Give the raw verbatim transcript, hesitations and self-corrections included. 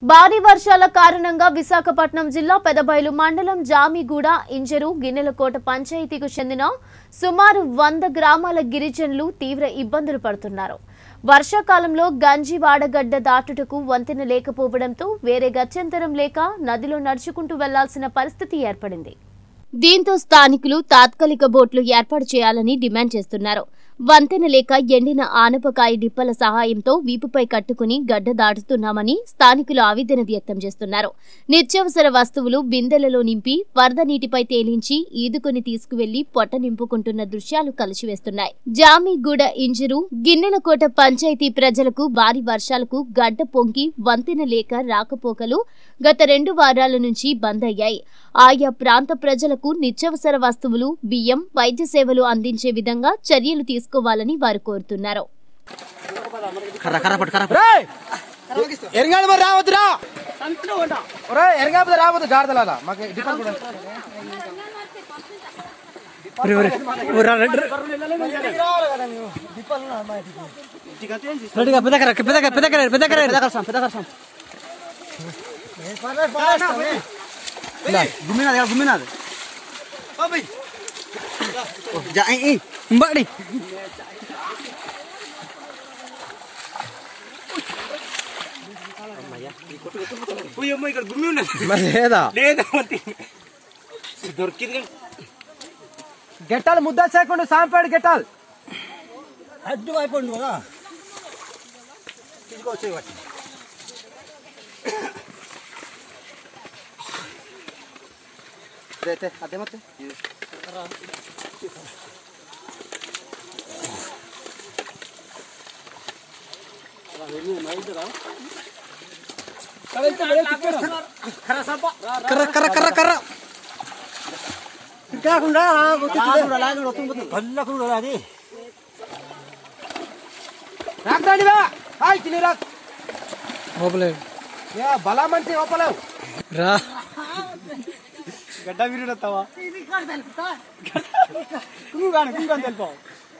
భారీ వర్షాల కారణంగా విశాఖపట్నం జిల్లా పెదబైలు మండలం జామిగూడ ఇంజరు గిన్నెలకోట పంచాయతీకు చెందిన సుమారు వంద గ్రామాల గిరిజనులు తీవ్ర ఇబ్బందులు పడుతున్నారు. వర్షాకాలంలో గంజి వాడగడ్డ దాటుటకు వంతెన లేకపోవడంతో వేరే గత్యంతరం లేక నదిలో నడుచుకుంటూ వెళ్లాల్సిన పరిస్థితి ఏర్పడింది. దీంతో స్థానికులు తాత్కాలిక బోట్లు ఏర్పాటు చేయాలని డిమాండ్ చేస్తున్నారు. వంతెన లేక ఎండిన ఆనపకాయ డిప్పల సహాయంతో వీపుపై కట్టుకుని గడ్డ దాటుతున్నామని స్థానికులు ఆవేదన వ్యక్తం చేస్తున్నారు. నిత్యావసర వస్తువులు బిందెలలో నింపి వరద నీటిపై తేలించి ఈదుకొని తీసుకువెళ్లి పొట్ట నింపుకుంటున్న దృశ్యాలు కలిసివేస్తున్నాయి. జామిగూడ ఇంజరు గిన్నెలకోట పంచాయతీ ప్రజలకు భారీ వర్షాలకు గడ్డ పొంగి వంతెన లేక రాకపోకలు గత రెండు వారాల నుంచి బంద్ అయ్యాయి. ఆయా ప్రాంత ప్రజలకు నిత్యావసర వస్తువులు, బియ్యం, వైద్య సేవలు అందించే విధంగా చర్యలు తీసుకోవాలని వారు కోరుతున్నారు. Guminada, guminada. Papi. Ja, eh, mbak di. Puyo mo ikut gumina. Maseda. Leda mati. Dorkid kan. Getal mudda sekundu sampad getal. Addu aipondu kada. Kisko cheyavati. Dete, ade mate. Kara kara kara kara. Kya kunda? Kunda lagi rotung betul. Kalla kunda lagi. Rak tadi ba? Hai kini rak. Opale. Ya bala manti opale. Ra. గడ్డ విరుడతావా ఇది కడ తెలుపుతా కడ కుంగు గాని కుంగు అని తెలుపా